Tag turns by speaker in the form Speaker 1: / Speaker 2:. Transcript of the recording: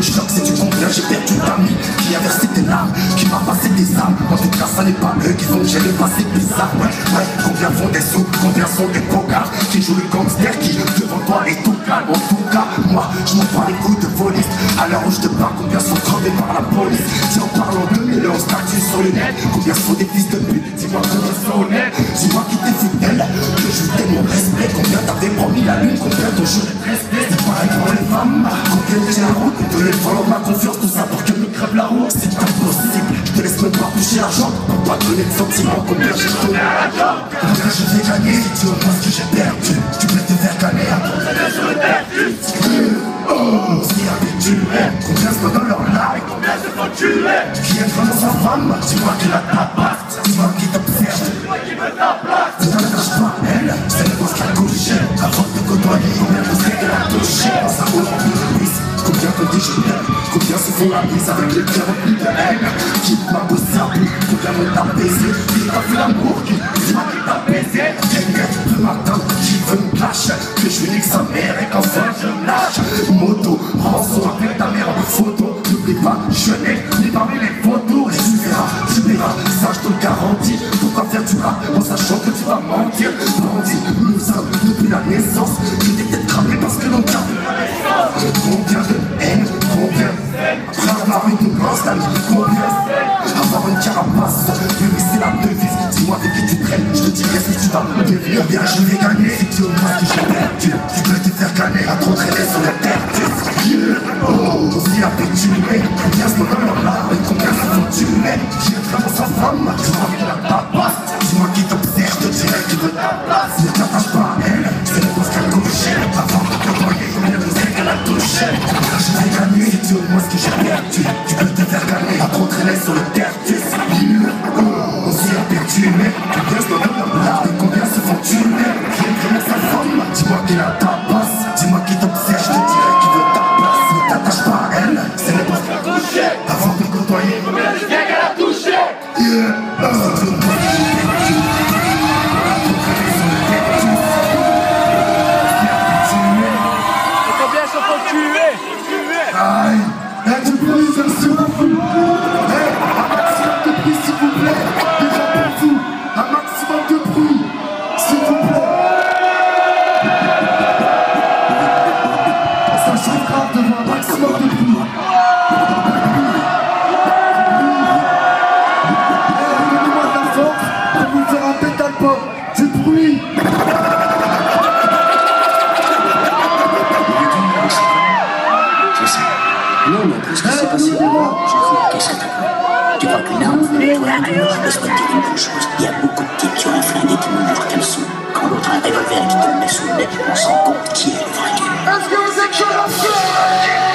Speaker 1: choc, c'est du combien j'ai perdu d'amis, qui a versé des larmes, qui m'a passé des âmes. En tout cas, ça n'est pas eux qui font que j'ai le passé bizarre. Ouais, combien font des sous, combien sont des bogards qui jouent le gangster, qui devant toi est tout calme. En tout cas, moi, je m'en bats les coups de police. À l'heure où je te parle, combien sont crevés par la police. Si en parlant de mais leur statut sur le net, combien sont des fils de pute, dis-moi combien sont honnêtes. Dis-moi qui t'es fidèle, que je t'ai mon respect. Combien t'avais promis la lune, combien ton jeu est resté. C'est pareil pour les femmes, combien j'ai la route, de les prendre ma confiance, tout ça pour que me crève la route. C'est impossible, je te laisse même pas toucher l'argent, pour pas te donner de sentiments. Combien j'ai donné à l'argent, combien je vais gagner. Si tu vois ce que j'ai perdu, tu peux te faire gagner à ton traîner sur le perdu. Oh, si habitué, combien se donnent leur live, combien se font tuer. Qui est vraiment sa femme, dis-moi qui la tabasse, dis-moi qui t'observe, dis-moi qui veut ta place. Ne t'attache pas à elle, c'est le boss qui a couché. Avant de côtoyer, combien de sais qu'elle a touché. Dans sa roue remplie de bise, combien te dit je t'aime. Combien se font la bise avec le cœur rempli de haine. Qui m'a bossé à bout, combien m'ont t'a baisé. Qui t'a fait l'amour, qui dis-moi qui t'a baisé. Le matin, qui veut me clash, que je nique sa mère et qu'enfin je me lâche. Moto, rançon avec ta mère en photo. N'oublie pas, je n'ai ni parmi les photos. Et tu verras, ça je te le garantis. Pourquoi faire du rap en sachant que tu vas mentir. Bandit, nous sommes depuis la naissance. Tu t'es peut-être cramé parce que l'on garde la naissance. Combien de haine, combien après avoir une grosse amie, combien avoir une carapace, mais c'est la devise. Dis-moi avec qui tu traînes, je te dirai si tu vas me devenir bien. Je vais gagner, si tu vois ce que j'ai perdu. Tu peux te faire gagner à trop traîner sur la terre. Oh, si habitué, combien se donnent leur larmes et combien se font tuer. J'ai vraiment sa femme, dis-moi qui la tabasse. Dis-moi qui t'observe, je te dirai qui veut ta place. Ne t'attache pas à elle, c'est le boss qui a couché. Avant de côtoyer, combien de sais qu'elle a touché. Je vais gagner, si tu vois ce que j'ai perdu. Tu peux te faire gagner à trop traîner sur le terre. Oh, si habitué, combien se donnent leur larmes et combien se font tuer. J'ai vraiment sa femme, dis-moi qui la tabasse. Dis-moi qui t'observe, je te dirai qui veut ta place. Ne t'attache pas à elle, c'est le boss qui a touché. Avant de côtoyer, combien de sais qu'elle a touché.
Speaker 2: Combien se font tuer?
Speaker 1: Aïe, aide de bruit, s'il vous plaît. Un maximum de bruit, s'il vous plaît. Déjà pour vous, un maximum de bruit, s'il vous plaît. Ça chauffe grave devant un maximum de bruit. Donnez-moi de la force pour vous faire un pétale pop. Du bruit.
Speaker 3: Non, mais après ce qui s'est passé là, qu'est-ce que t'as fait? Tu crois qu'une arme nettoie un mur? Laisse-moi te dire une bonne chose. Il y a beaucoup de types qui ont un flingue et qui mouillent leur caleçon. Quand l'autre a un revolver et qui te le met sous le nez, on se rend compte qui est le vrai.
Speaker 1: Est-ce que vous êtes chaud?